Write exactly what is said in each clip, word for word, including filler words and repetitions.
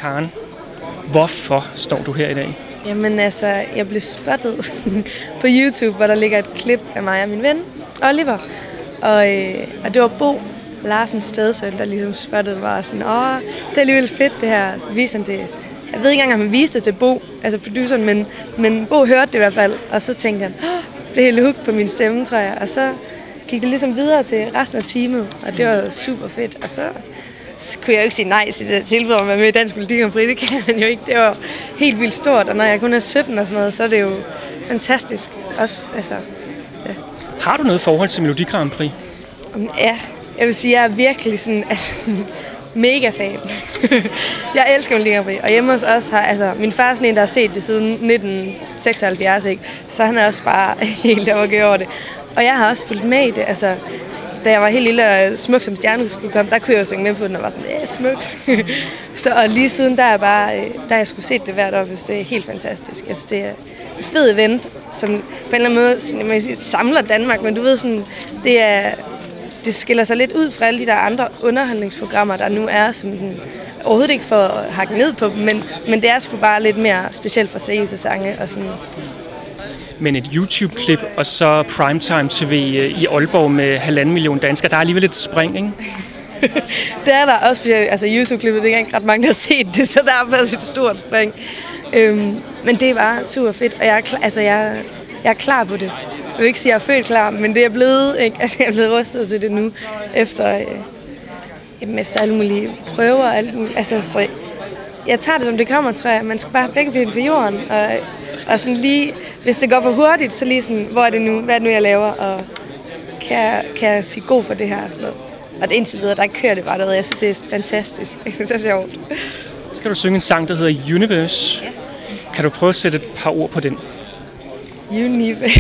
Karen, hvorfor står du her i dag? Jamen altså, jeg blev spottet på YouTube, hvor der ligger et klip af mig og min ven, Oliver. Og, øh, og det var Bo Larsens stedsøn, der ligesom spottede mig og sådan, åh, det er alligevel fedt det her. Så viste han det. Jeg ved ikke engang, om han viste det til Bo, altså produceren, men, men Bo hørte det i hvert fald. Og så tænkte han, åh, blev helt hooked på min stemme, tror jeg. Og så gik det ligesom videre til resten af teamet, og det var super fedt. Og så, så kunne jeg jo ikke sige nej til det tilbud om at være med i Dansk Melodi Grand Prix. Det kan man jo ikke. Det var helt vildt stort, og når jeg kun er sytten og sådan noget, så er det jo fantastisk. Også, altså, ja. Har du noget forhold til Melodi Grand Prix? Ja, jeg vil sige, jeg er virkelig sådan, altså, mega fan. Jeg elsker Melodi Grand Prix, og hjemme hos os har, altså, min far er sådan en, der har set det siden nitten seksoghalvfjerds, ikke? Så han er også bare helt overgivet over det. Og jeg har også fulgt med i det, altså, da jeg var helt lille og Smuk som stjerne skulle komme, der kunne jeg jo synge med på den og var sådan, ja, Smuks. Så og lige siden, der er bare, der har jeg skulle set det hvert år, hvis det er helt fantastisk. Jeg synes, det er et fed event, som på en eller anden måde sådan, man sige, samler Danmark, men du ved sådan, det er, det skiller sig lidt ud fra alle de der andre underholdningsprogrammer, der nu er, som den overhovedet ikke får hakket ned på dem, men, men det er sgu bare lidt mere specielt for seriøse sange og sådan. Men et YouTube-klip og så primetime T V i Aalborg med halvanden million danskere, der er alligevel et spring, ikke? Det er der også, fordi altså, YouTube-klippet, det er ikke ret mange, der har set det, så der er faktisk et stort spring. Øhm, men det var super fedt, og jeg er, klar, altså, jeg, jeg er klar på det. Jeg vil ikke sige, at jeg er født klar, men det er blevet, ikke? Altså, jeg er blevet rustet til det nu, efter, øh, jamen, efter alle mulige prøver og alt muligt. Altså, så jeg tager det, som det kommer, tror jeg. Man skal bare have begge ben på jorden, og, og sådan lige, hvis det går for hurtigt, så lige sådan, hvor er det nu, hvad er det nu, jeg laver, og kan jeg, kan jeg sige god for det her, og sådan noget. Og det indtil videre, der kører det bare derude. Jeg synes, det er fantastisk. Det er så sjovt. Så skal du synge en sang, der hedder Universe. Ja. Kan du prøve at sætte et par ord på den? Universe.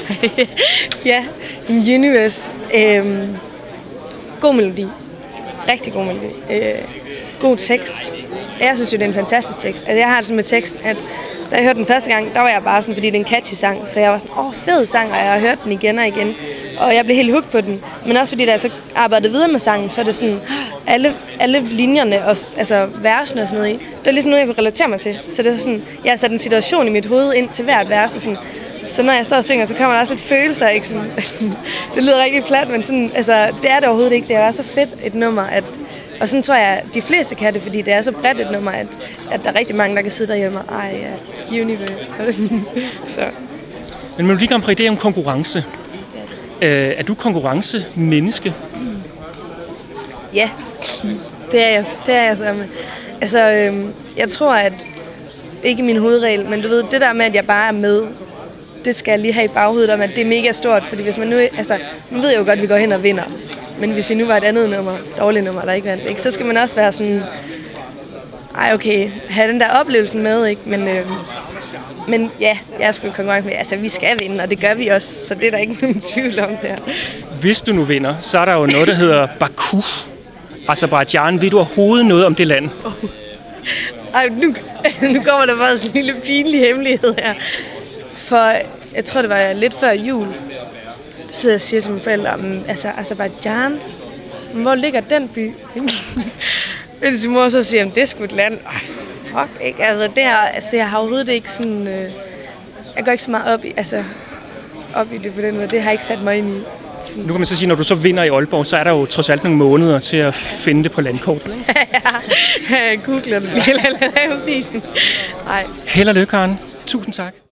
Ja, Universe. Øhm, god melodi. Rigtig god melodi. Øh, god tekst. Jeg synes jo, det er en fantastisk tekst. Altså, jeg har det sådan med teksten, at da jeg hørte den første gang, der var jeg bare sådan, fordi det er en catchy sang, så jeg var sådan, åh, fed sang, og jeg har hørt den igen og igen. Og jeg blev helt hooked på den. Men også fordi, da jeg så arbejdede videre med sangen, så er det sådan, alle, alle linjerne og altså, versene og sådan noget i, det er ligesom noget, jeg kunne relatere mig til. Så det er sådan, jeg har sat en situation i mit hoved ind til hvert vers, og sådan, så når jeg står og synger, så kommer der også lidt følelser, ikke? Sådan, det lyder rigtig plat, men sådan, altså, det er det overhovedet ikke. Det er så fedt et nummer, at, og sådan tror jeg, at de fleste kan det, fordi det er så bredt et nummer, at, at der er rigtig mange, der kan sidde derhjemme og, ej ja, Universe. Så. Men Melodi Grand Prix, det er jo en konkurrence. Øh, er du konkurrencemenneske? Ja, det er jeg. Det er jeg så med. Altså, øhm, jeg tror, at ikke min hovedregel, men du ved, det der med, at jeg bare er med, det skal jeg lige have i baghovedet om, at det er mega stort, fordi hvis man nu, altså, nu ved jeg jo godt, at vi går hen og vinder, men hvis vi nu var et andet nummer, dårligt nummer, der ikke vandt, ikke, så skal man også være sådan, ej okay, have den der oplevelsen med, ikke, men, øhm, men ja, jeg skal konkurrence med, altså vi skal vinde, og det gør vi også, så det er der ikke nogen tvivl om det her. Hvis du nu vinder, så er der jo noget, der hedder Baku, Aserbajdsjan. Ved du overhovedet noget om det land? Oh. Ej, nu, nu kommer der faktisk en lille pinlig hemmelighed her. For jeg tror, det var lidt før jul. Der sidder jeg og siger til mine forældre, altså Aserbajdsjan, hvor ligger den by? Men til mor så siger jeg, det er sgu et land. Ej, fuck, ikke? Altså, det her, altså, jeg har overhovedet ikke sådan, øh, jeg går ikke så meget op i, altså, op i det på den måde. Det har jeg ikke sat mig ind i. Sådan. Nu kan man så sige, når du så vinder i Aalborg, så er der jo trods alt nogle måneder til at finde det på landkortet. Ja, jeg googler det lige. Nej. Held og lykke, Karen. Tusind tak.